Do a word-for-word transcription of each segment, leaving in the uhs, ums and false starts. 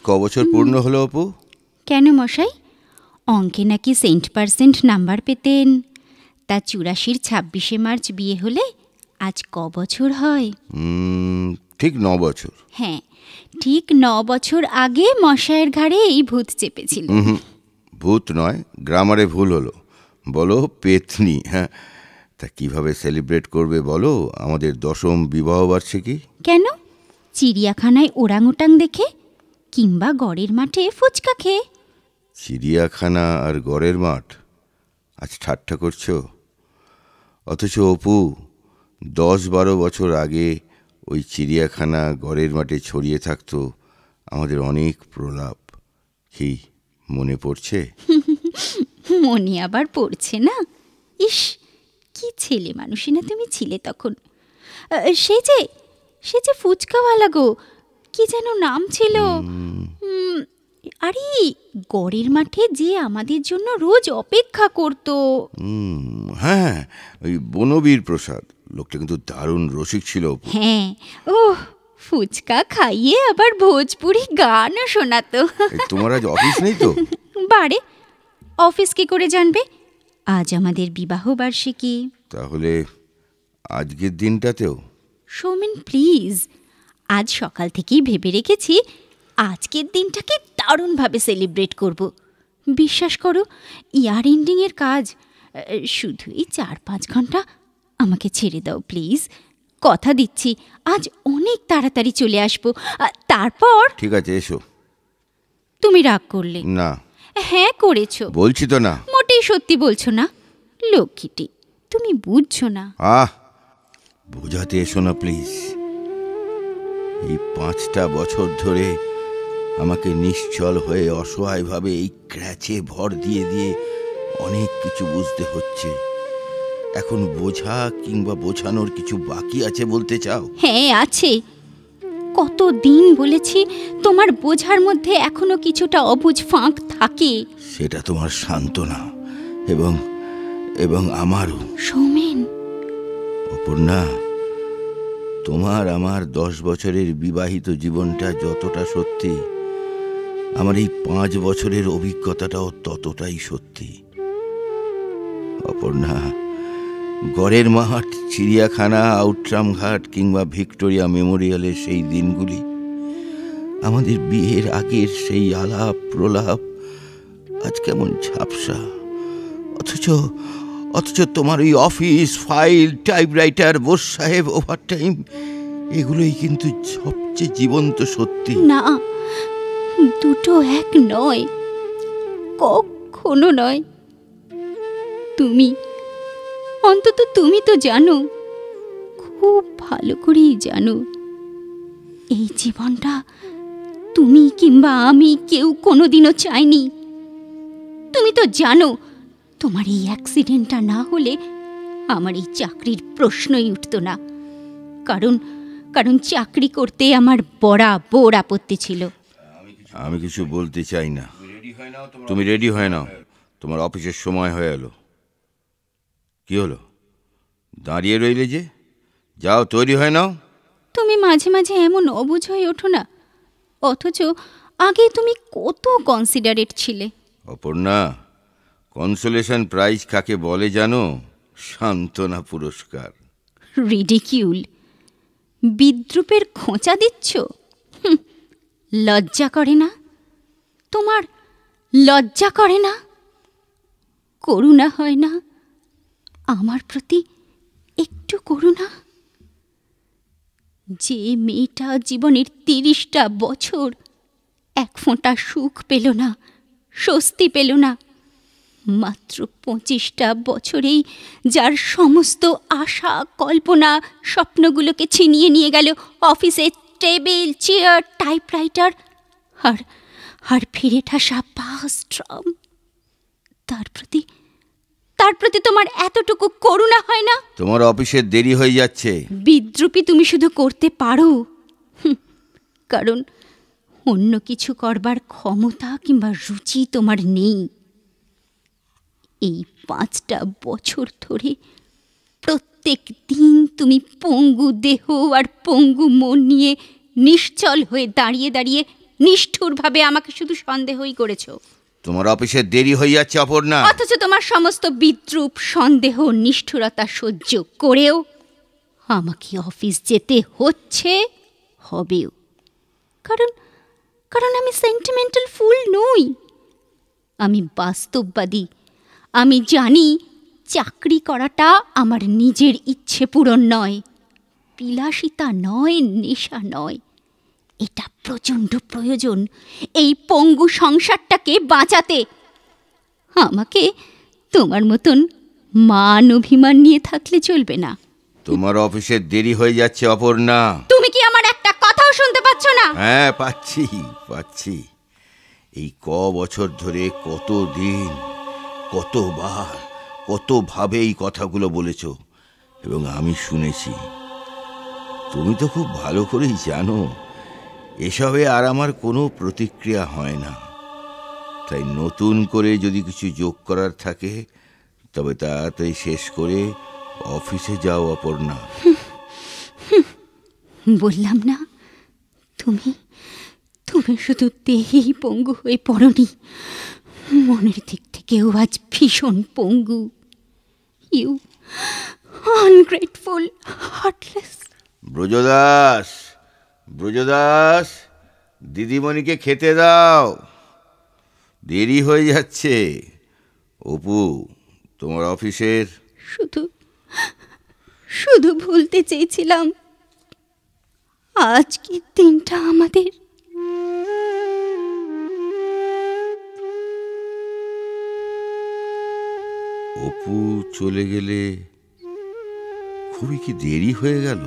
ক বছর পূর্ণ হলো অপু? কেন মশাই, অঙ্কে নাকি সেন্ট পার্সেন্ট নাম্বার পেতেন, তা চুরাশির ছাব্বিশে মার্চ বিয়ে হলে আজ ক বছর হয়? ঠিক ন বছর। হ্যাঁ, ঠিক ন বছর আগে মশাইয়ের ঘাড়ে এই ভূত চেপেছিল। ভূত নয়, গ্রামারে ভুল হলো, বলো পেতনি। হ্যাঁ, তা কিভাবে সেলিব্রেট করবে বলো আমাদের দশম বিবাহ বার্ষিকী? কেন, চিড়িয়াখানায় ওরাংওটাং দেখে, কিংবা গড়ের মাঠে ফুচকা খেয়ে? চিড়িয়াখানা আর গড়ের মাঠ, আজ ঠাট্টা করছো? অথচ অপু দশ বারো বছর আগে ওই চিড়িয়াখানা গড়ের মাঠে ছড়িয়ে থাকতো আমাদের অনেক প্রলাপ। কি মনে পড়ছে? মনে আবার পড়ছে না? ইস, কি ছেলে মানুষই না তুমি ছিলে তখন। সে যে সে যে ফুচকাওয়ালা গো, কি যেন নাম ছিল? আরে গড়ের মাঠে যে আমাদের জন্য রোজ অপেক্ষা করতো। হ্যাঁ, ওই বনবীর প্রসাদ, লোকটা কিন্তু দারুণ রসিক ছিল। হ্যাঁ, ও ফুচকা খাইয়ে আবার ভোজপুরি গানও শোনাতো। তোমার আজ অফিস নেই তো? বারে, অফিস কি করে জানবে? আজ আমাদের বিবাহ বার্ষিকী। তাহলে আজকের দিনটাতেও? সৌমেন প্লিজ, আজ সকাল থেকেই ভেবে রেখেছি আজকের দিনটাকে দারুণভাবে সেলিব্রেট করব। বিশ্বাস করো, ইয়ার এন্ডিংয়ের কাজ, শুধু এই চার পাঁচ ঘন্টা আমাকে ছেড়ে দাও প্লিজ। কথা দিচ্ছি আজ অনেক তাড়াতাড়ি চলে আসবো। তারপর ঠিক আছে, এসো। তুমি রাগ করলে? না। হ্যাঁ করেছো। বলছি তো না। মোটেই সত্যি বলছো না লক্ষ্মীটি, তুমি বুঝছো না। আহ, বোঝাতে এসো না প্লিজ। এই পাঁচটা বছর ধরে আমাকে নিশ্চল হয়ে অসহায়ভাবে এই ক্র্যাচে ভর দিয়ে দিয়ে অনেক কিছু বুঝতে হচ্ছে। এখন বোঝা কিংবা বোঝানোর কিছু বাকি আছে বলতে চাও? হ্যাঁ আছে। কত দিন বলেছি তোমার বোঝার মধ্যে এখনো কিছুটা অবুঝ ফাঁক থাকে। সেটা তোমার সান্ত্বনা এবং এবং আমারও। সৌমেন। অপর্ণা, তোমার আমার দশ বছরের বিবাহিত জীবনটা যতটা সত্যি, আমার এই পাঁচ বছরের অভিজ্ঞতাটাও ততটাই সত্যি। অপর্ণা, গড়ের মাঠ, চিড়িয়াখানা, আউটরাম ঘাট কিংবা ভিক্টোরিয়া মেমোরিয়ালের সেই দিনগুলি, আমাদের বিয়ের আগের সেই আলাপ প্রলাপ আজ কেমন ঝাপসা। অথচ অথচ তোমার ওই অফিস ফাইল, টাইপরাইটার, বোস সাহেব, ওভারটাইম, এগুলোই কিন্তু সবচেয়ে জীবন্ত সত্যি। না, দুটো এক নয়, কখনো নয়। তুমি, অন্তত তুমি তো জানো, খুব ভালো করেই জানো, এই জীবনটা তুমি কিংবা আমি কেউ কোনোদিনও চাইনি। তুমি তো জানো, তোমার এই অ্যাক্সিডেন্টটা না হলে আমার এই চাকরির প্রশ্নই উঠত না। কারণ কারণ চাকরি করতে আমার বরাবর আপত্তি ছিল। আমি কিছু বলতে চাই না। তুমি রেডি হয়ে নাও, তোমার অফিসের সময় হয়ে এলো। কি হলো, দাঁড়িয়ে রইলে যে? যাও, তৈরি হয়ে নাও। তুমি মাঝে মাঝে এমন অবুঝ হয়ে ওঠো না, অথচ আগে তুমি কত কনসিডারেট ছিলে। অপর্ণা, কনসোলেশন প্রাইজ কাকে বলে জানো? সান্ত্বনা পুরস্কার। রিডিকিউল, বিদ্রুপের খোঁচা দিচ্ছ? লজ্জা করে না তোমার? লজ্জা করে না? করুণা হয় না আমার প্রতি? একটু করুণা। যে মেয়েটা জীবনের তিরিশটা বছর এক ফোঁটা সুখ পেল না, স্বস্তি পেল না, মাত্র পঁচিশটা বছরেই যার সমস্ত আশা, কল্পনা, স্বপ্নগুলোকে ছিনিয়ে নিয়ে গেল অফিসের টেবিল, চেয়ার, টাইপরাইটার আর আর ফিরে ঠাসা বাস, ট্রাম, তার প্রতি তার প্রতি তোমার এতটুকু করুণা হয় না? তোমার অফিসের দেরি হয়ে যাচ্ছে। বিদ্রুপই তুমি শুধু করতে পারো, কারণ অন্য কিছু করবার ক্ষমতা কিংবা রুচি তোমার নেই। এই পাঁচটা বছর ধরে প্রত্যেক দিন তুমি পঙ্গু দেহ আর পঙ্গু মন নিয়ে নিশ্চল হয়ে দাঁড়িয়ে দাঁড়িয়ে নিষ্ঠুরভাবে আমাকে শুধু সন্দেহই করেছো। তোমার অফিসে দেরি হয়ে যাচ্ছে অপর্ণা। অথচ তোমার সমস্ত বিদ্রূপ, সন্দেহ, নিষ্ঠুরতা সহ্য করেও আমাকে অফিস যেতে হচ্ছে, হবেও। কারণ কারণ আমি সেন্টিমেন্টাল ফুল নই, আমি বাস্তববাদী। আমি জানি চাকরি করাটা আমার নিজের ইচ্ছে পূরণ নয়, বিলাসিতা নয়, নেশা নয়, এটা প্রচণ্ড প্রয়োজন এই পঙ্গু সংসারটাকে বাঁচাতে। আমাকে তোমার মতন মান অভিমান নিয়ে থাকলে চলবে না। তোমার অফিসে দেরি হয়ে যাচ্ছে অপর্ণা। তুমি কি আমার একটা কথাও শুনতে পাচ্ছ না? হ্যাঁ, পাচ্ছি পাচ্ছি। এই ক বছর ধরে কত দিন, কতবার, কতভাবে এই কথাগুলো বলেছ এবং আমি শুনেছি। তুমি তো খুব ভালো করেই জানো এসবে আর আমার কোনো প্রতিক্রিয়া হয় না। তাই নতুন করে যদি কিছু যোগ করার থাকে তবে তাড়াতাড়ি শেষ করে অফিসে যাও অপর্ণা। বললাম না, তুমি তুমি শুধু দেহেই পঙ্গু হয়ে পড়নি, মনের দিক থেকেও আজ ভীষণ পঙ্গু। You ungrateful, heartless. Brajadas, Brajadas, দিদিমণিকে খেতে দাও, দেরি হয়ে যাচ্ছে। অপু, তোমার অফিসের। শুধু শুধু বলতে চেয়েছিলাম আজকের দিনটা আমাদের। অপু চলে গেলে খুবই কি দেরি হয়ে গেল?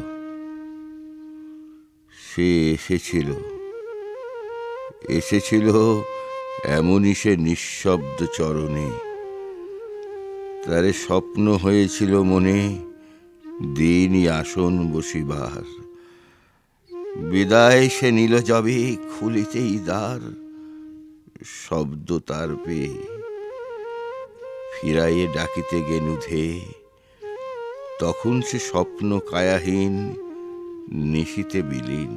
সে এসেছিল এসেছিল এমনই সে নিঃশব্দ চরণে। তারে স্বপ্ন হয়েছিল মনে দিনই আসন বসিবার। বিদায় সে নিল যাবে খুলিতেই দ্বার, শব্দ তার পেয়ে ফিরাইয়ে ডাকিতে গেনুধে। তখন সে স্বপ্ন কায়াহীন, নিশিতে বিলীন।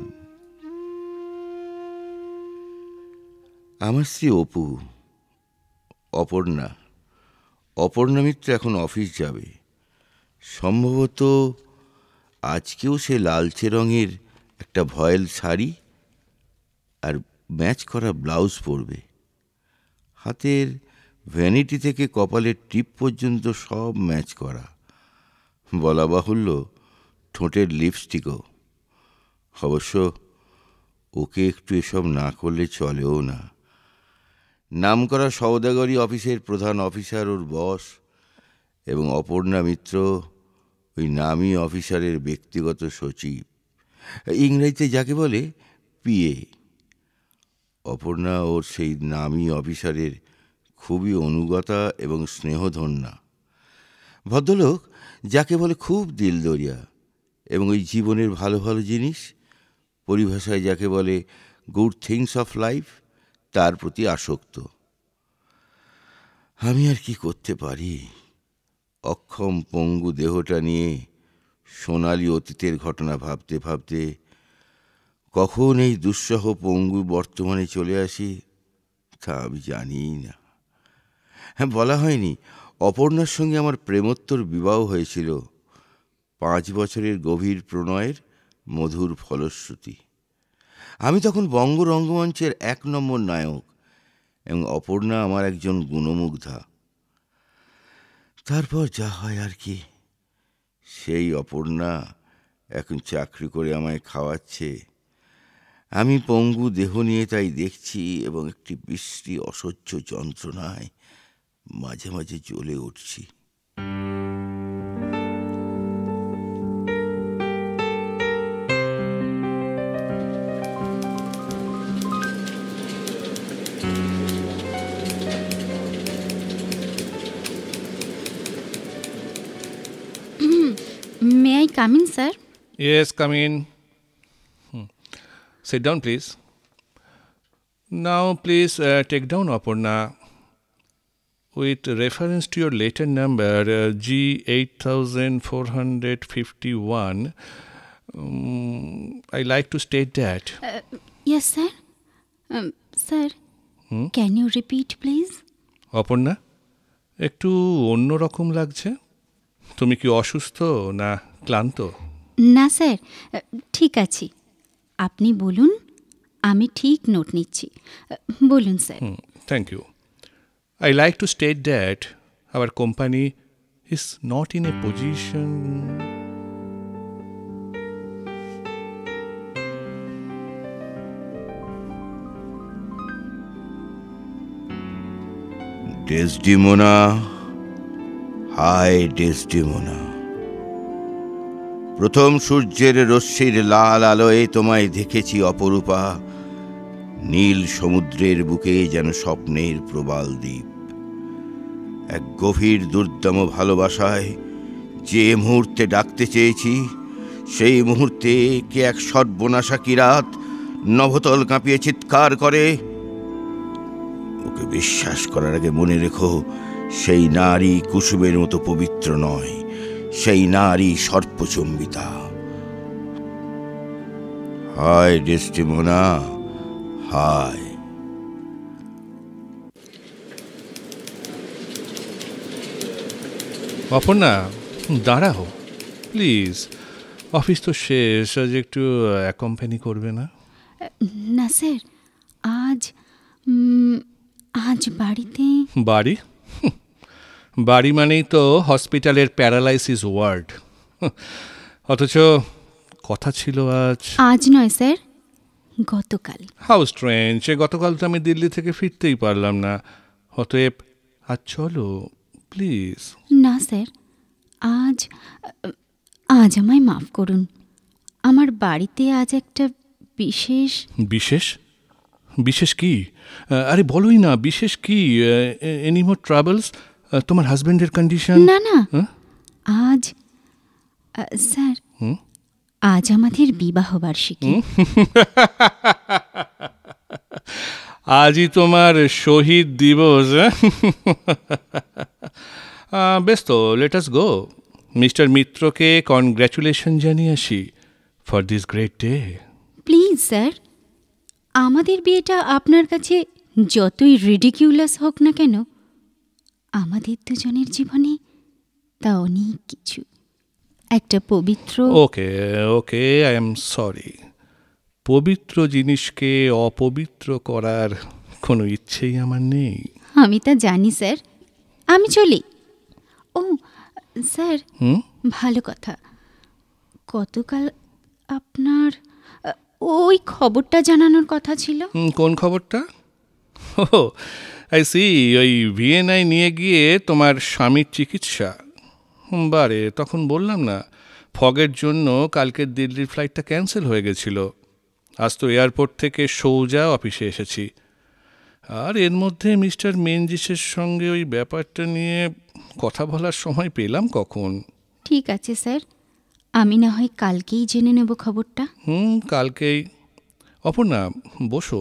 আমার স্ত্রী অপু, অপর্ণা অপর্ণা মিত্র এখন অফিস যাবে। সম্ভবত আজকেও সে লালচে রঙের একটা ভয়েল শাড়ি আর ম্যাচ করা ব্লাউজ পরবে। হাতের ভ্যানিটি থেকে কপালের টিপ পর্যন্ত সব ম্যাচ করা। বলা বাহুল্য ঠোঁটের লিপস্টিকও। অবশ্য ওকে একটু এসব না করলে চলেও না। নামকরা সওদাগরি অফিসের প্রধান অফিসার ওর বস, এবং অপর্ণা মিত্র ওই নামী অফিসারের ব্যক্তিগত সচিব, ইংরেজিতে যাকে বলে পিএ। অপর্ণা ওর সেই নামী অফিসারের খুবই অনুগতা এবং স্নেহধন্যা। ভদ্রলোক যাকে বলে খুব দিলদরিয়া, এবং ওই জীবনের ভালো ভালো জিনিস, পরিভাষায় যাকে বলে গুড থিংস অফ লাইফ, তার প্রতি আসক্ত। আমি আর কি করতে পারি? অক্ষম পঙ্গু দেহটা নিয়ে সোনালি অতীতের ঘটনা ভাবতে ভাবতে কখন এই দুঃসহ পঙ্গু বর্তমানে চলে আসি তা আমি জানিই না। হ্যাঁ, বলা হয়নি অপর্ণার সঙ্গে আমার প্রেমোত্তর বিবাহ হয়েছিল, পাঁচ বছরের গভীর প্রণয়ের মধুর ফলশ্রুতি। আমি তখন বঙ্গ রঙ্গমঞ্চের এক নম্বর নায়ক এবং অপর্ণা আমার একজন গুণমুগ্ধা। তারপর যা হয় আর কি। সেই অপর্ণা এখন চাকরি করে আমায় খাওয়াচ্ছে। আমি পঙ্গু দেহ নিয়ে তাই দেখছি এবং একটি বিশ্রী অসহ্য যন্ত্রণায় মাঝে মাঝে জ্বলে উঠছি। May I come in, sir? Yes, come in. Hmm. Sit down, please. Now, please uh, take down Aparna. With reference to your letter number uh, G eight thousand four hundred fifty-one, um, I like to state that. Uh, yes, sir. Sir, can you repeat please? Aparna, একটু অন্য রকম লাগছে। তুমি কি অসুস্থ না ক্লান্ত? না স্যার, ঠিক আছি। আপনি বলুন, আমি ঠিক নোট নিচ্ছি। বলুন sir. Thank you. I like to state that our company is not in a position. Desdemona, হায় ডেসডিমোনা, প্রথম সূর্যের রশ্মির লাল আলোয় তোমায় দেখেছি অপরূপা, নীল সমুদ্রের বুকে যেন স্বপ্নের প্রবাল দ্বীপ। এক গভীর দুর্দম ভালোবাসায় যে মুহূর্তে ডাকতে চেয়েছি, সেই মুহূর্তে কে এক সর্বনাশা কিরাত নভতল কাঁপিয়ে চিৎকার করে। ওকে বিশ্বাস করার আগে মনে রেখো, সেই নারী কুসুমের মতো পবিত্র নয়, সেই নারী সর্পচম্বিতা। হায় ডেসডিমোনা, হায়। অপর্ণা, দাঁড়াও প্লিজ, অফিস তো শেষ, আজ একটু অ্যাকম্পানি করবে না? না স্যার, আজ উম, আজ বাড়িতে। বাড়ি? বাড়ি মানেই তো হসপিটালের প্যারালাইসিস ওয়ার্ড। অথচ কথা ছিল আজ। আজ নয় স্যার, গতকাল। How strange! গতকাল তো আমি দিল্লি থেকে ফিরতেই পারলাম না। অতএব আজ চলো প্লিজ। না স্যার, আজ আজ আমায় মাফ করুন। আমার বাড়িতে আজ একটা বিশেষ। বিশেষ? বিশেষ কি? আরে বলোই না, বিশেষ কি? Any more travels? তোমার হাজবেন্ডের কন্ডিশন? না না, আজ স্যার, আজ আমাদের বিবাহ বার্ষিকী। আজই তোমার শহীদ দিবস। বেশ তো, লেট আস গো। মিস্টার মিত্রকে কনগ্র্যাচুলেশন জানিয়ে আসি for this great day. Please sir, আমাদের বিয়েটা আপনার কাছে যতই রিডিকিউলাস হোক না কেন, আমাদের দুজনের জীবনে তা অনেক কিছু। একটা পবিত্র। Okay okay, I am sorry. পবিত্র জিনিসকে অপবিত্র করার কোনো ইচ্ছেই আমার নেই। আমি তা জানি স্যার, আমি চলি। ও স্যার, ভালো কথা, গতকাল আপনার ওই খবরটা জানানোর কথা ছিল। কোন খবরটা? ও আই সি, ওই ভিয়েনাই নিয়ে গিয়ে তোমার স্বামীর চিকিৎসা। বারে, তখন বললাম না, ফগের জন্য কালকের দিল্লির ফ্লাইটটা ক্যান্সেল হয়ে গেছিল। আজ তো এয়ারপোর্ট থেকে সোজা অফিসে এসেছি। আর এর মধ্যে মিস্টার মেনজিসের সঙ্গে ওই ব্যাপারটা নিয়ে কথা বলার সময় পেলাম কখন? ঠিক আছে স্যার, আমি না হয় কালকেই জেনে নেব খবরটা। হুম কালকেই। অপর্ণা, বসো।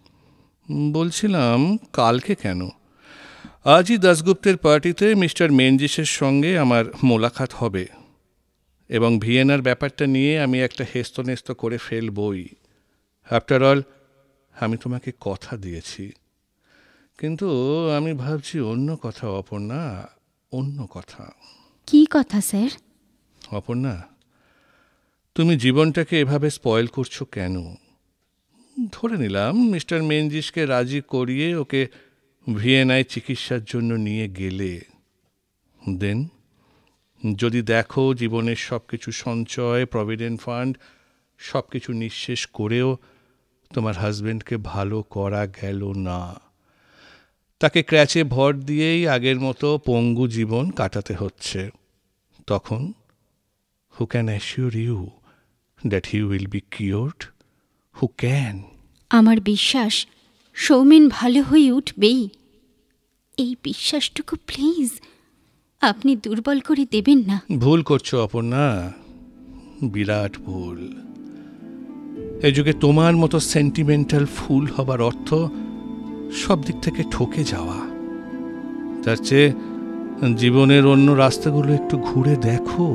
বলছিলাম, কালকে কেন, আজই দাশগুপ্তের পার্টিতে মিস্টার মেনজিসের সঙ্গে আমার মোলাকাত হবে, এবং ভিয়েনার ব্যাপারটা নিয়ে আমি একটা হেস্তনেস্ত করে ফেলবই। আফটার অল, আমি তোমাকে কথা দিয়েছি। কিন্তু আমি ভাবছি অন্য কথা অপর্ণা, অন্য কথা। কি কথা স্যার? অপর্ণা, তুমি জীবনটাকে এভাবে স্পয়েল করছো কেন? ধরে নিলাম মিস্টার মেনজিসকে রাজি করিয়ে ওকে ভিয়েনায় চিকিৎসার জন্য নিয়ে গেলে, দেন যদি দেখো জীবনের সব কিছু সঞ্চয়, প্রভিডেন্ট ফান্ড সব কিছু নিঃশেষ করেও তোমার হাজবেন্ডকে ভালো করা গেল না, তাকে ক্র্যাচে ভর দিয়েই আগের মতো পঙ্গু জীবন কাটাতে হচ্ছে, তখন who can assure you that he will be cured? Who can? আমার বিশ্বাস সৌমেন ভালো হয়ে উঠবেই। এই বিশ্বাসটুকু প্লিজ আপনি দুর্বল করে দেবেন না। ভুল করছো অপর্ণা, বিরাট ভুল। এই যুগে তোমার মতো সেন্টিমেন্টাল ফুল হবার অর্থ সব দিক থেকে ঠকে যাওয়া। তার চেয়ে জীবনের অন্য রাস্তাগুলো একটু ঘুরে দেখো,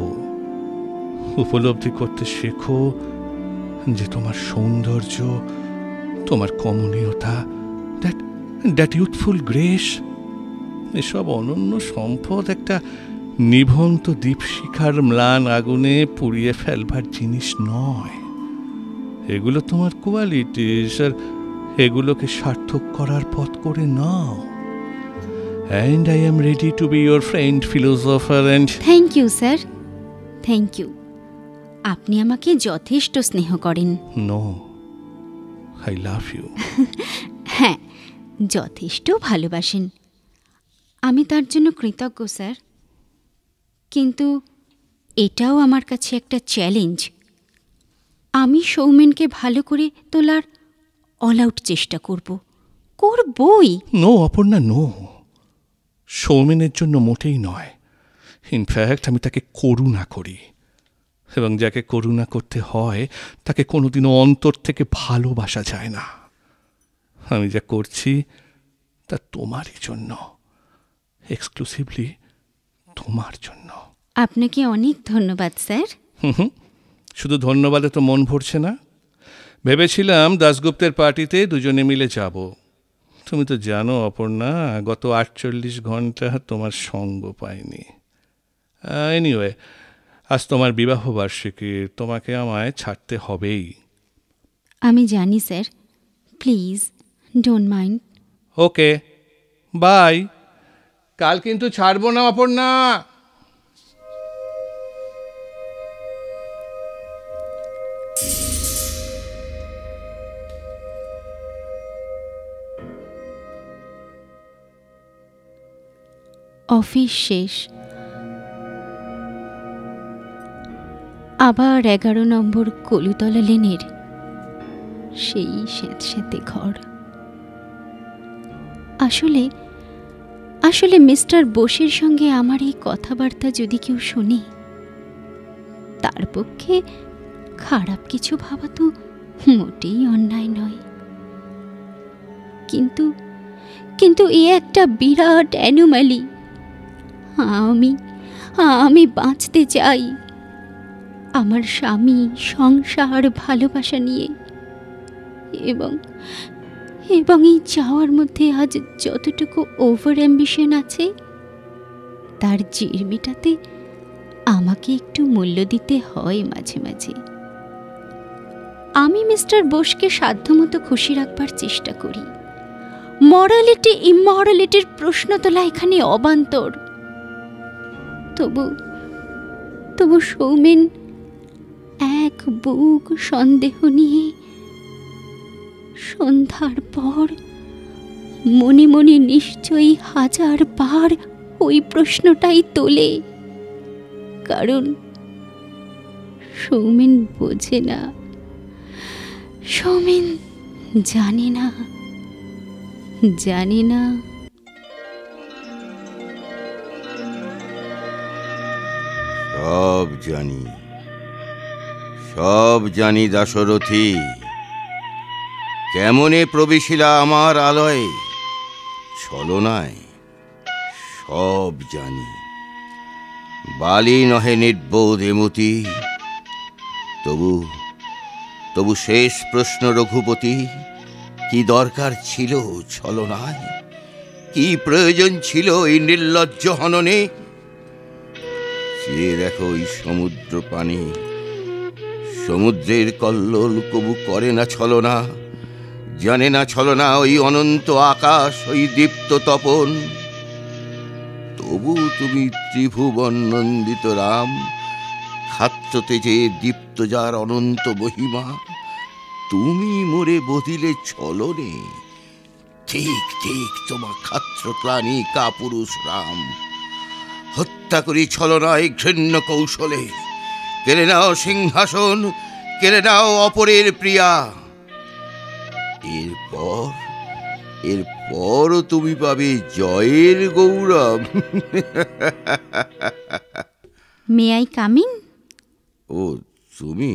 উপলব্ধি করতে শেখো যে তোমার সৌন্দর্য তোমার কমনীয়তা, দ্যাট দ্যাট ইউথফুল গ্রেস, এসব অনন্য সম্পদ একটা নিভন্ত দীপশিখার ম্লান আগুনে পুড়িয়ে ফেলবার জিনিস নয়। এগুলো তোমার কোয়ালিটিস, আর এগুলোকে সার্থক করার পথ করে নাও। And I am ready to be your friend, philosopher, and... thank you sir, thank you. আপনি আমাকে যথেষ্ট স্নেহ করেন। No, I love you. হ্যাঁ, যথেষ্ট ভালোবাসেন। আমি তার জন্য কৃতজ্ঞ স্যার, কিন্তু এটাও আমার কাছে একটা চ্যালেঞ্জ। আমি সৌমেনকে ভালো করে তোলার অল আউট চেষ্টা করব, করবই। No Aparna, no. সৌমেনের জন্য মোটেই নয়। ইনফ্যাক্ট আমি তাকে করুণা করি, এবং যাকে করুণা করতে হয় তাকে কোনোদিনও অন্তর থেকে ভালোবাসা যায় না। আমি যা করছি তা তোমারই জন্য, এক্সক্লুসিভলি তোমার জন্য। আপনাকে অনেক ধন্যবাদ স্যার। হুম হুম শুধু ধন্যবাদে তো মন ভরছে না। ভেবেছিলাম দাশগুপ্তের পার্টিতে দুজনে মিলে যাব। তুমি তো জানো অপর্ণা, গত আটচল্লিশ ঘন্টা তোমার সঙ্গ পাইনি। এনিওয়ে, আজ তোমার বিবাহ বার্ষিকী, তোমাকে আমায় ছাড়তে হবেই। আমি জানি sir, please don't mind. Okay, bye. কাল কিন্তু ছাড়বো না অপর্ণা। অফিস শেষ। আবার এগারো নম্বর কলুতলা লেনের সেই স্যাঁতস্যাঁতে ঘর। আসলে আসলে মিস্টার বোসের সঙ্গে আমার এই কথাবার্তা যদি কেউ শোনে, তার পক্ষে খারাপ কিছু ভাবা তো মোটেই অন্যায় নয়। কিন্তু কিন্তু এ একটা বিরাট অ্যানোমালি। আমি আমি বাঁচতে চাই আমার স্বামী, সংসার, ভালোবাসা নিয়ে, এবং এবং এই চাওয়ার মধ্যে আজ যতটুকু ওভার অ্যাম্বিশন আছে, তার জির মেটাতে আমাকে একটু মূল্য দিতে হয় মাঝে মাঝে। আমি মিস্টার বোসকে সাধ্যমতো খুশি রাখবার চেষ্টা করি। মরালিটি ইমরালিটির প্রশ্ন তোলা এখানে অবান্তর। তবু তবু সৌমেন এক বুক সন্দেহ নিয়ে সন্ধ্যার পর মনে মনে নিশ্চয়ই হাজার বার ওই প্রশ্নটাই তোলে, কারণ সৌমেন বোঝে না, সৌমেন জানে না, জানে না। সব জানি, সব জানি দাশরথী, কেমনে প্রবেশিলা আমার আলয়ে ছলনায়, সব জানি। বালি নহে নির্বোধ এমতি, তবু তবু শেষ প্রশ্ন রঘুপতি, কি দরকার ছিল ছলনায়? কি প্রয়োজন ছিল এই নির্লজ্জ হননে? চেয়ে দেখো ওই সমুদ্র পানি, সমুদ্রের কল্লোল কবু করে না ছলনা, জানে না ছলনা ওই অনন্ত আকাশ, ওই দীপ্ত তপন। তবু তুমি ত্রিভুবন নন্দিত রাম, খাত্র তেজে দীপ্ত যার অনন্ত মহিমা, তুমি মোরে বদিলে ছলনে। ঠিক ঠিক তোমার খাত্র ক্লানি কাপুরুষ রাম, হত্যা করি ছলনায় ঘৃণ্য কৌশলে, কেড়ে নাও সিংহাসন, কেড়ে নাও অপরের প্রিয়া। এরপর এরপরও তুমি পাবে জয়ের গৌরব। May I come in? ও তুমি?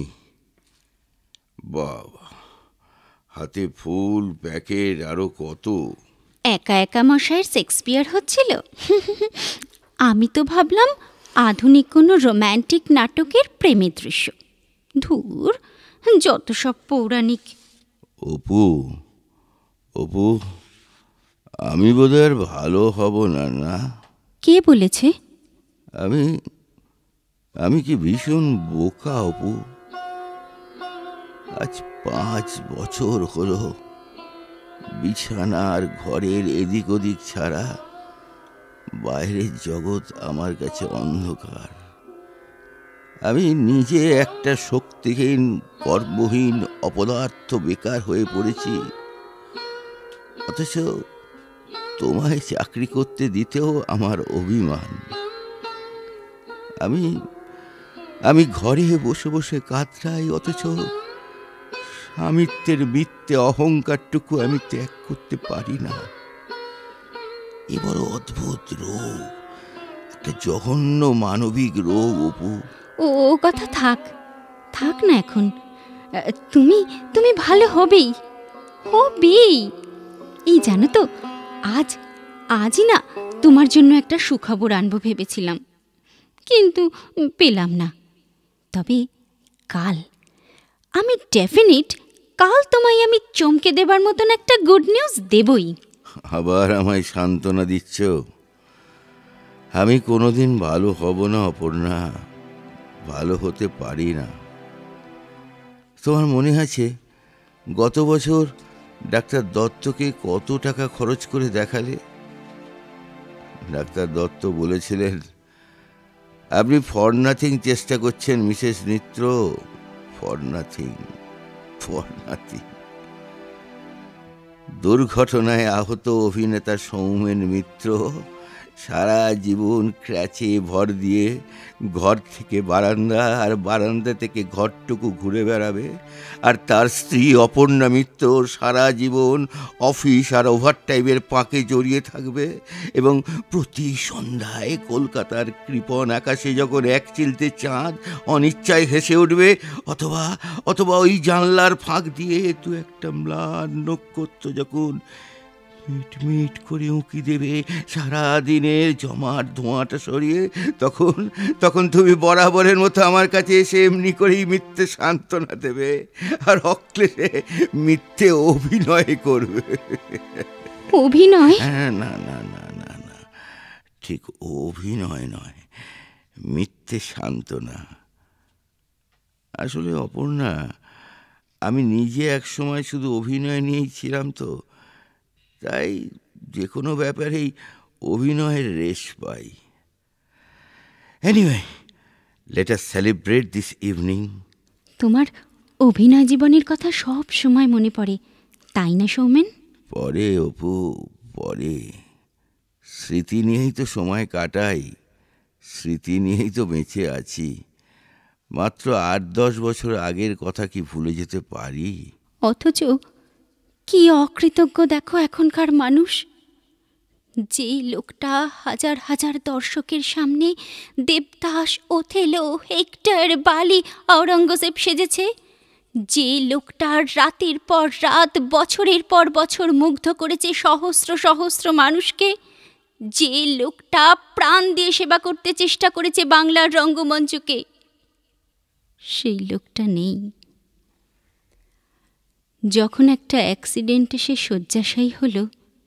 বাবা, হাতে ফুল, প্যাকেট, আরো কত। একা একা মশাইয়ের শেক্সপিয়ার হচ্ছিল। আমি তো ভাবলাম আধুনিক কোনো রোম্যান্টিক নাটকের প্রেমের দৃশ্য। ধুর, যত সব পৌরাণিক। অপু, অপু, আমি বোধহয় আর ভালো হব না। না, কে বলেছে? আমি আমি কি ভীষণ বোকা অপু। আজ পাঁচ বছর হলো বিছানার ঘরের এদিক ওদিক ছাড়া বাইরের জগৎ আমার কাছে অন্ধকার। আমি নিজে একটা শক্তিহীন, কর্মহীন অপদার্থ বেকার হয়ে পড়েছি। অথচ তোমায় চাকরি করতে দিতেও আমার অভিমান। আমি আমি ঘরে বসে বসে কাতরাই, অথচ স্বামিত্বের মিথ্যে অহংকারটুকু আমি ত্যাগ করতে পারি না। এ বড় অদ্ভুত রোগ, একটা জঘন্য মানবিক রোগ অপু। ও ও কথা থাক, থাক না এখন। আহ, তুমি তুমি ভালো হবেই, হবেই। এই জানো তো, আজ আজই না তোমার জন্য একটা সুখবর আনবো ভেবেছিলাম, কিন্তু পেলাম না। তবে কাল আমি ডেফিনিট, কাল তোমায় আমি চমকে দেবার মতন একটা গুড নিউজ দেবই। আবার আমায় সান্ত্বনা দিচ্ছ? আমি কোনোদিন ভালো হব না অপর্ণা, ভালো হতে পারি না। তোমার মনে আছে গত বছর ডাক্তার দত্তকে কত টাকা খরচ করে দেখালে? ডাক্তার দত্ত বলেছিলেন, আপনি ফর নাথিং চেষ্টা করছেন Mrs Mitra, for nothing, for nothing. দুর্ঘটনায় আহত অভিনেতা সৌমেন মিত্র সারা জীবন ক্র্যাচে ভর দিয়ে ঘর থেকে বারান্দা আর বারান্দা থেকে ঘরটুকু ঘুরে বেড়াবে, আর তার স্ত্রী অপর্ণা মিত্র সারা জীবন অফিস আর ওভারটাইমের পাঁকে জড়িয়ে থাকবে, এবং প্রতি সন্ধ্যায় কলকাতার কৃপণ আকাশে যখন এক চিলতে চাঁদ অনিচ্ছায় হেসে উঠবে, অথবা অথবা ওই জানলার ফাঁক দিয়ে দু একটা ম্লান নক্ষত্র যখন মিট মিট করে উঁকি দেবে সারা দিনের জমাট ধোঁয়াটা সরিয়ে, তখন তখন তুমি বরাবরের মতো আমার কাছে এসে এমনি করেই মিথ্যে সান্ত্বনা দেবে আর অক্লেশে মিথ্যে অভিনয় করবে। অভিনয়? হ্যাঁ, না না না না না, ঠিক অভিনয় নয়, মিথ্যে সান্ত্বনা। আসলে অপর্ণা, আমি নিজে এক সময় শুধু অভিনয় নিয়েই ছিলাম তো, তাই যে কোনো ব্যাপারেই অভিনয়ের রেশ পাই। Anyway, let us celebrate this evening. তোমার অভিনয় জীবনের কথা সব সময় মনে পড়ে, তাই না সৌমেন? পরে অপু, পরে। স্মৃতি নিয়েই তো সময় কাটাই, স্মৃতি নিয়েই তো বেঁচে আছি। মাত্র আট দশ বছর আগের কথা কি ভুলে যেতে পারি? অথচ কি অকৃতজ্ঞ দেখো এখনকার মানুষ। যেই লোকটা হাজার হাজার দর্শকের সামনে দেবদাস, ওথেলো, হেক্টর, বালি, আওরঙ্গজেব সেজেছে, যে লোকটা রাতের পর রাত, বছরের পর বছর মুগ্ধ করেছে সহস্র সহস্র মানুষকে, যে লোকটা প্রাণ দিয়ে সেবা করতে চেষ্টা করেছে বাংলার রঙ্গমঞ্চকে, সেই লোকটা নেই। যখন একটা অ্যাক্সিডেন্টে সে শয্যাশায়ী হলো,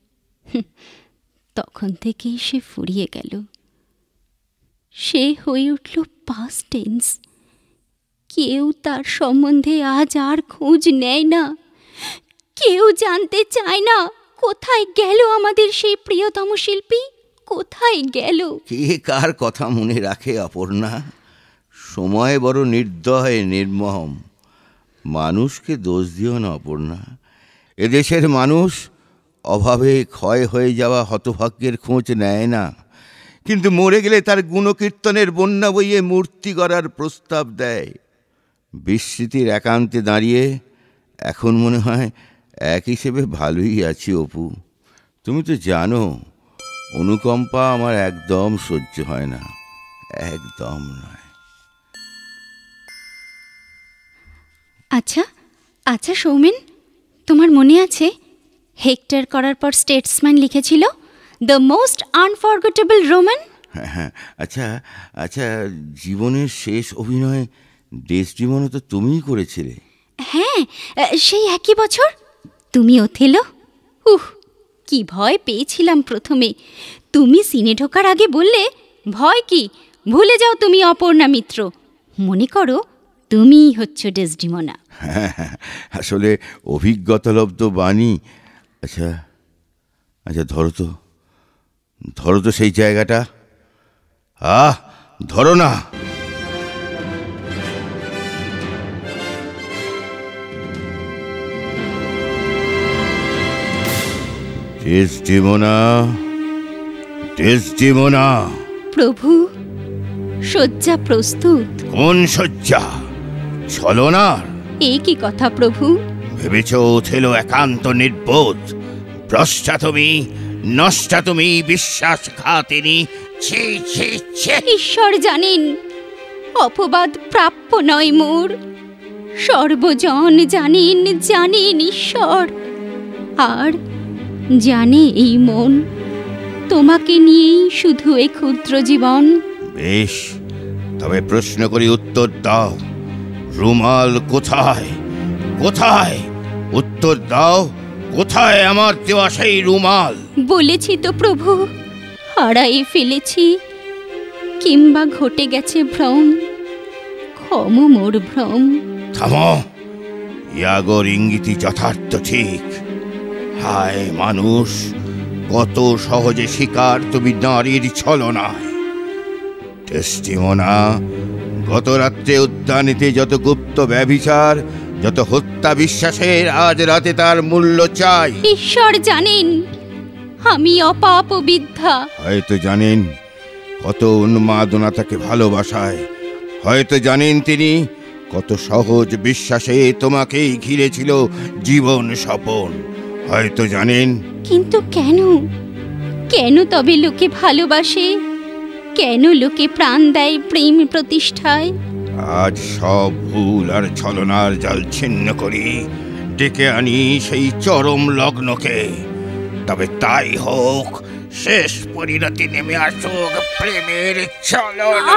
তখন থেকেই সে ফুরিয়ে গেল। সে হয়ে উঠল পাস্ট টেন্স। কেউ তার সম্বন্ধে আজ আর খোঁজ নেয় না, কেউ জানতে চায় না কোথায় গেল আমাদের সেই প্রিয়তম শিল্পী, কোথায় গেল। কে কার কথা মনে রাখে অপর্ণা? সময় বড় নির্দয়, নির্মম। মানুষকে দোষ দিও না অপর্ণা। এদেশের মানুষ অভাবে ক্ষয় হয়ে যাওয়া হতভাগ্যের খোঁজ নেয় না, কিন্তু মরে গেলে তার গুণকীর্তনের বন্যা বইয়ে মূর্তি গড়ার প্রস্তাব দেয়। বিস্মৃতির একান্তে দাঁড়িয়ে এখন মনে হয় এক হিসেবে ভালোই আছি অপু। তুমি তো জানো, অনুকম্পা আমার একদম সহ্য হয় না, একদম নয়। আচ্ছা আচ্ছা সৌমেন, তোমার মনে আছে হেক্টর করার পর স্টেটসম্যান লিখেছিল দ্য মোস্ট আনফরগেটেবল রোমান? হ্যাঁ হ্যাঁ, আচ্ছা আচ্ছা, জীবনের শেষ অভিনয় ডেসডিমোনা তো তুমিই করেছিলে। হ্যাঁ, সেই একই বছর তুমি ওথেলো, উহ, কি ভয় পেয়েছিলাম প্রথমে। তুমি সিনে ঢোকার আগে বললে, ভয় কি, ভুলে যাও তুমি অপর্ণা মিত্র, মনে করো তুমিই হচ্ছ ডেসডিমোনা। হ্যাঁ হ্যাঁ, আসলে অভিজ্ঞতালব্ধ বাণী। আচ্ছা আচ্ছা, ধরো তো, ধরো তো সেই জায়গাটা। আহ, ধরো না। Desdemona, Desdemona. প্রভু, শয্যা প্রস্তুত। কোন শয্যা? ছলনার? এ কি কথা প্রভু? ভেবেছ ওথেলো একান্ত নির্বোধ? ভ্রষ্টা তুমি, নষ্টা তুমি, বিশ্বাসঘাতিনী। ছি ছি ছি। ঈশ্বর জানেন অপবাদ প্রাপ্য নয় মোর। সর্বজন জানেন, জানেন ঈশ্বর, আর জানে এই মন। তোমাকে নিয়েই শুধু এ ক্ষুদ্র জীবন। বেশ, তবে প্রশ্ন করি, উত্তর দাও। রুমাল কোথায়? কোথায়? উত্তর দাও, কোথায় আমার দেওয়া সেই রুমাল? বলেছি তো প্রভু, হারাই ফেলেছি, কিংবা ঘটে গেছে ভ্রম। ক্ষম মোর ভ্রম। থামো, ইয়াগোর ইঙ্গিতই যথার্থ ঠিক। হায় মানুষ, কত সহজে শিকার তুমি নারীর ছলনায়। ডেসডিমোনা, গত রাত্রে উদ্যানেতে যত গুপ্ত ব্যভিচার, যত হত্যা বিশ্বাসের, আজ রাতে তার মূল্য চাই। ঈশ্বর জানেন আমি অপাপ বিদ্ধা। হয়তো জানেন কত উন্মাদনা তাকে ভালোবাসায়। হয়তো জানেন তিনি কত সহজ বিশ্বাসে তোমাকেই ঘিরেছিল জীবন স্বপন। হয়তো জানেন। কিন্তু কেন, কেন তবে লোকে ভালোবাসে? কেন লোকে প্রাণ দেয় প্রেম প্রতিষ্ঠায়? আজ সব ভুল আর ছলনার জাল ছিন্ন করি, ডেকে আনি সেই চরম লগ্নকে। তবে তাই হোক, শেষ পরিণতি নেমে আসুক প্রেমের ছলনা।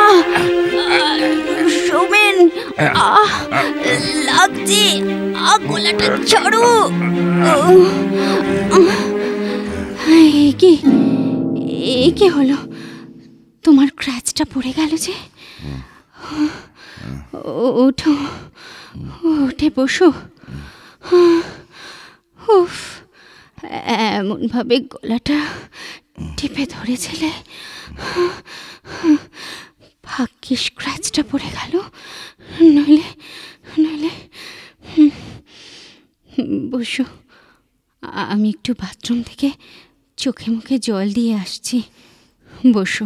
শোবেন, আহ লাগছে, আহ গলাটা ছাড়ো। এ কি, এ কি হলো? তোমার ক্র্যাচটা পড়ে গেল যে। ওঠো, উঠে বসো। উফ, এমনভাবে গলাটা টিপে ধরেছিলে, ভাগ্যিস স্ক্র্যাচটা পড়ে গেল, নইলে নইলে বসো, আমি একটু বাথরুম থেকে চোখে মুখে জল দিয়ে আসছি। বসো।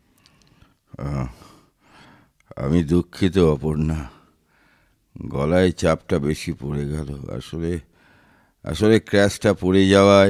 আমি দুঃখিত অপর্ণা, গলায় চাপটা বেশি পড়ে গেল। আসলে আসলে ক্র্যাশটা পড়ে যাওয়ায়।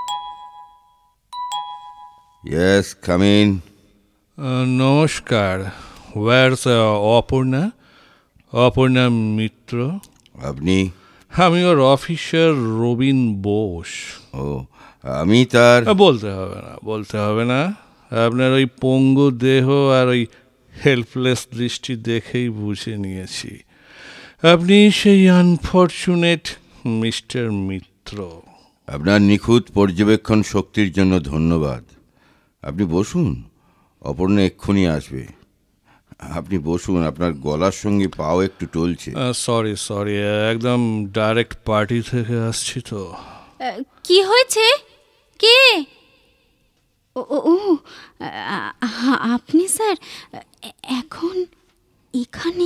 Yes, come in. নমস্কার। ওয়ার্স অপর্ণা? অপর্ণা মিত্র। আপনি? আমি ওর অফিসার রবিন বোস। ও, আমি তার। বলতে হবে না, বলতে হবে না। আপনার ওই পঙ্গু দেহ আর ওই হেল্পলেস দৃষ্টি দেখেই বুঝে নিয়েছি আপনি সেই আনফরচুনেট মিস্টার মিত্র। আপনার নিখুঁত পর্যবেক্ষণ শক্তির জন্য ধন্যবাদ। আপনি বসুন, অপর্ণা এক্ষুনি আসবে। আপনি বসুন, আপনার গলার সঙ্গে পাও একটু টলছে। সরি সরি, একদম ডাইরেক্ট পার্টি থেকে আসছি তো। কি হয়েছে? কে? ও ও, আপনি স্যার এখন এখানে?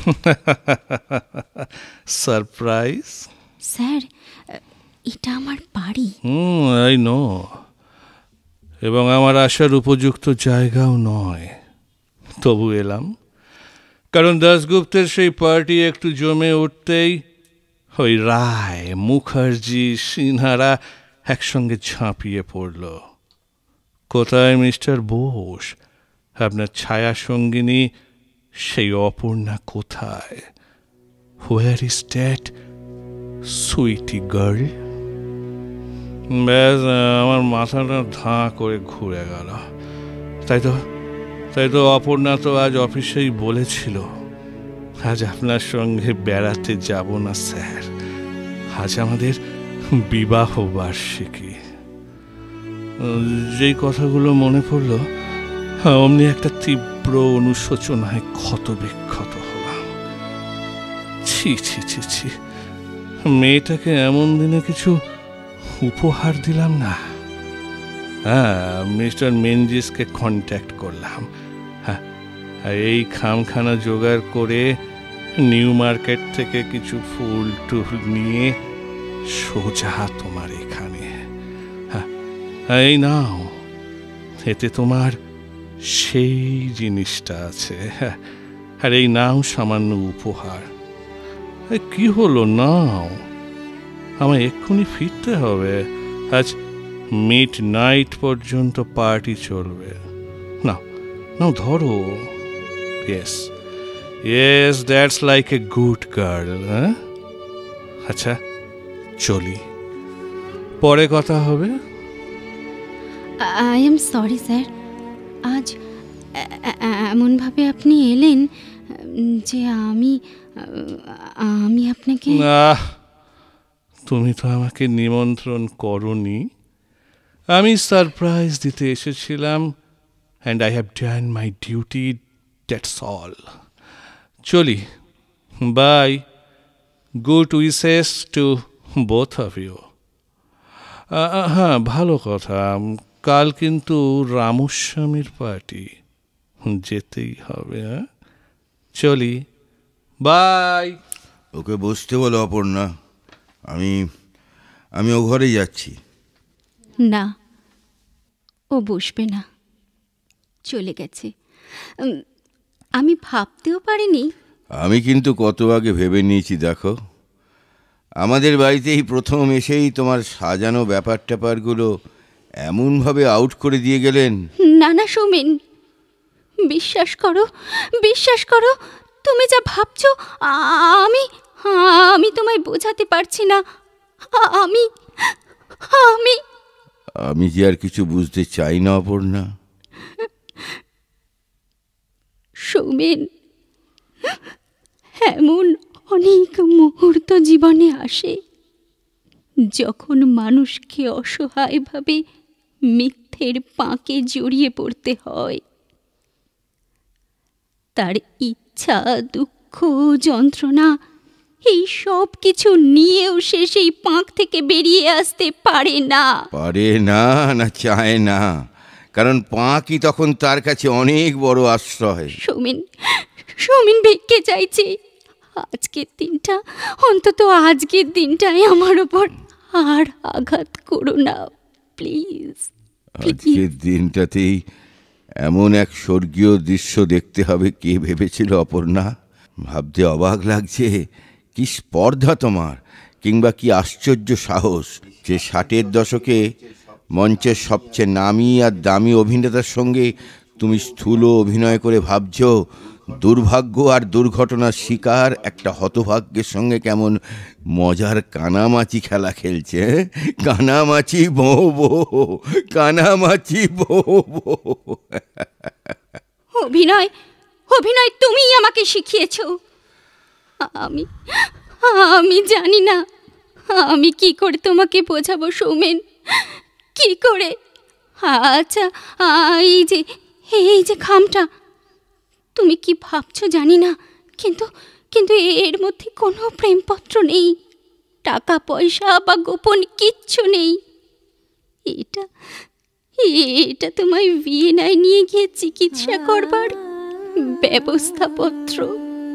সারপ্রাইজ? স্যার, এটা আমার বাড়ি। Hmm, I know. এবং আমার আসার উপযুক্ত জায়গাও নয়, তবু এলাম। কারণ দাশগুপ্তের সেই পার্টি একটু জমে উঠতেই ওই রায়, মুখার্জি, সিনহারা একসঙ্গে ঝাঁপিয়ে পড়ল। কোথায় মিস্টার বোস? আপনার ছায়া সঙ্গিনী সেই অপর্ণা কোথায়? Where is that sweety girl? ব্যাস, আমার মাথাটা ধাঁ করে ঘুরে গেল। তাই তো তাই তো অপর্ণা তো আজ অফিসেই বলেছিল আজ আপনার সঙ্গে বেড়াতে যাব না স্যার, আজ আমাদের বিবাহ বার্ষিকী। যেই কথাগুলো মনে পড়ল অমনি একটা তীব্র অনুশোচনায় ক্ষত বিক্ষত হলাম। ছি ছি ছি ছি, মেয়েটাকে এমন দিনে কিছু উপহার দিলাম না। হ্যাঁ, মিস্টার মেনজিসকে কন্ট্যাক্ট করলাম। হ্যাঁ, এই খামখানা জোগাড় করে নিউ মার্কেট থেকে কিছু ফুল টুল নিয়ে সোজা তোমার এখানে। হ্যাঁ, এই নাও, এতে তোমার সেই জিনিসটা আছে। হ্যাঁ, আর এই নাও সামান্য উপহার। কি হলো, নাও, আমায় এক্ষুনি ফিরতে হবে। আজ মিড নাইট পর্যন্ত পার্টি চলবে। না নাও, ধরো। Yes yes, that's like a good girl. হ্যাঁ, আচ্ছা চলি, পরে কথা হবে। আই এম সরি স্যার, আজ এমনভাবে আপনি এলেন যে আমি আমি আপনাকে। না, তুমি তো আমাকে নিমন্ত্রণ করনি, আমি সারপ্রাইজ দিতে এসেছিলাম। And I have done my duty, that's all. চলি, bye, good wishes to both of you. হ্যাঁ, ভালো কথা, কাল কিন্তু রামস্বামীর পার্টি, যেতেই হবে। হ্যাঁ, চলি, বাই। ওকে বসতে বলো অপর্ণা, আমি আমি ও ঘরে যাচ্ছি। না, ও বসবে না, চলে গেছে। আমি ভাবতেও পারিনি। আমি কিন্তু কত আগে ভেবে নিয়েছি। দেখো, আমাদের বাড়িতেই প্রথম এসেই তোমার সাজানো ব্যাপার ট্যাপারগুলো এমনভাবে আউট করে দিয়ে গেলেন। না না সৌমেন, বিশ্বাস করো, বিশ্বাস করো, তুমি যা ভাবছো আমি আমি তোমায় বোঝাতে পারছি না। আমি আমি আমি যে আর কিছু বুঝতে চাই না অপর্ণা। সৌমেন, এমন অনেক মুহূর্ত জীবনে আসে যখন মানুষকে অসহায়ভাবে মিথ্যের পাঁকে জড়িয়ে পড়তে হয়। তার ইচ্ছা, দুঃখ, যন্ত্রণা এই সব কিছু নিয়েও সে সেই পাঁক থেকে বেরিয়ে আসতে পারে না। পারে না না চায় না, কারণ পাঁকই তখন তার কাছে অনেক বড় আশ্রয়। সৌমেন, সৌমেন ভিক্ষে চাইছে। আজকের দিনটা, অন্তত আজকের দিনটাই আমার ওপর আর আঘাত করো না, প্লিজ। আজকের দিনটাতেই এমন এক স্বর্গীয় দৃশ্য দেখতে হবে কে ভেবেছিল অপর্ণা? ভাবতে অবাক লাগছে, কি স্পর্ধা তোমার, কিংবা কি আশ্চর্য সাহস যে ষাটের দশকে মঞ্চের সবচেয়ে নামি আর দামি অভিনেতার সঙ্গে তুমি স্থূল অভিনয় করে ভাবছ দুর্ভাগ্য আর দুর্ঘটনার শিকার একটা হতভাগ্যের সঙ্গে কেমন মজার কানামাছি খেলা খেলছে। কানামাছি বো বো, কানামাছি বো বো। অভিনয়, অভিনয় তুমিই আমাকে শিখিয়েছ। আমি আমি জানি না আমি কি করে তোমাকে বোঝাবো সৌমেন, কি করে। আচ্ছা, এই যে এই যে খামটা, তুমি কি ভাবছো জানি না, কিন্তু কিন্তু এর মধ্যে কোনো প্রেমপত্র নেই, টাকা পয়সা বা গোপন কিচ্ছু নেই। এটা এটা তোমায় ভিয়েনায় নিয়ে গিয়ে চিকিৎসা করবার ব্যবস্থাপত্র।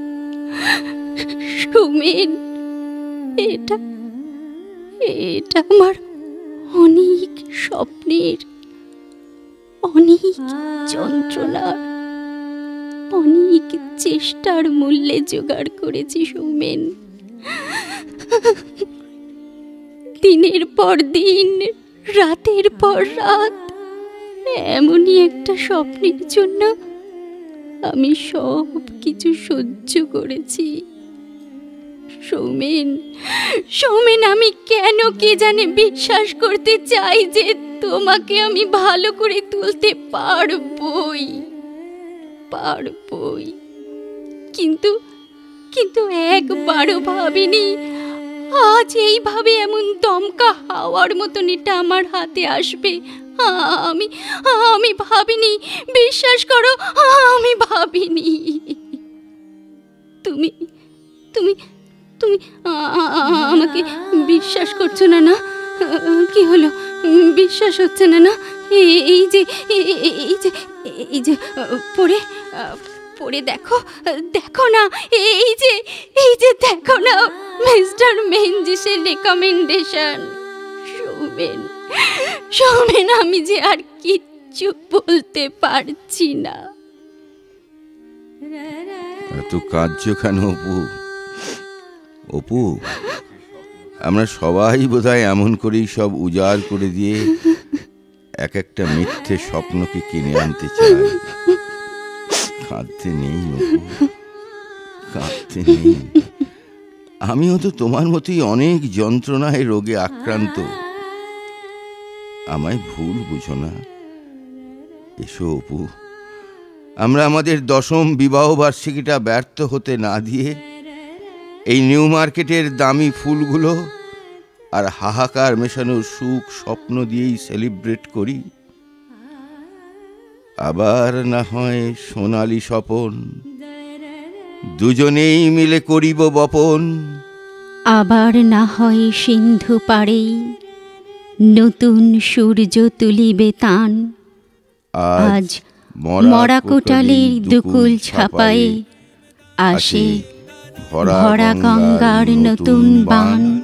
সৌমেন, এটা এটা আমার অনেক স্বপ্নের, অনেক যন্ত্রণার, অনেক চেষ্টার মূল্যে জোগাড় করেছি সৌমেন। দিনের পর দিন, রাতের পর রাত, এমনই একটা স্বপ্নের জন্য আমি সব কিছু সহ্য করেছি। সৌমেন, সৌমেন, আমি কেন কে জানে বিশ্বাস করতে চাই যে তোমাকে আমি ভালো করে তুলতে পারবই পারবই কিন্তু কিন্তু একবারও ভাবিনি আজ এইভাবে এমন দমকা হাওয়ার মতন এটা আমার হাতে আসবে আমি আমি ভাবিনি। বিশ্বাস করো, আমি ভাবিনি। তুমি তুমি তুমি আমাকে বিশ্বাস করছো না? না কি হলো, বিশ্বাস হচ্ছে না? না এই যে এই যে এই যে পড়ে পড়ে দেখো দেখো না, এই যে এই যে দেখো না, মিস্টার মেনজিসের রেকমেন্ডেশন। সৌমেন সৌমেন আমি যে আর কিচ্ছু বলতে পারছি না। এত কাঁদছো কেন অপু? অপু, আমরা সবাই বোধহয় এমন করেই সব উজাড় করে দিয়ে এক একটা মিথ্যে স্বপ্নকে কিনে আনতে চাই। কাঁদতে নেই অপু, কাঁদতে নেই। আমিও তো তোমার মতোই অনেক যন্ত্রণায় রোগে আক্রান্ত। আমায় ভুল বুঝো না। এসো অপু, আমরা আমাদের দশম বিবাহ বার্ষিকীটা ব্যর্থ হতে না দিয়ে এই নিউ মার্কেটের দামি ফুলগুলো আর হাহাকার মেশানো সুখ স্বপ্ন দিয়েই সেলিব্রেট করি। আবার না হয় সোনালি স্বপন দুজনেই মিলে করিব বপন। আবার না হয় সিন্ধু পাড়েই নতুন সূর্য তুলিবে তান। আজ মরা কোটালের দুকুল ছাপায়ে আসে ভরা গঙ্গার নতুন বান।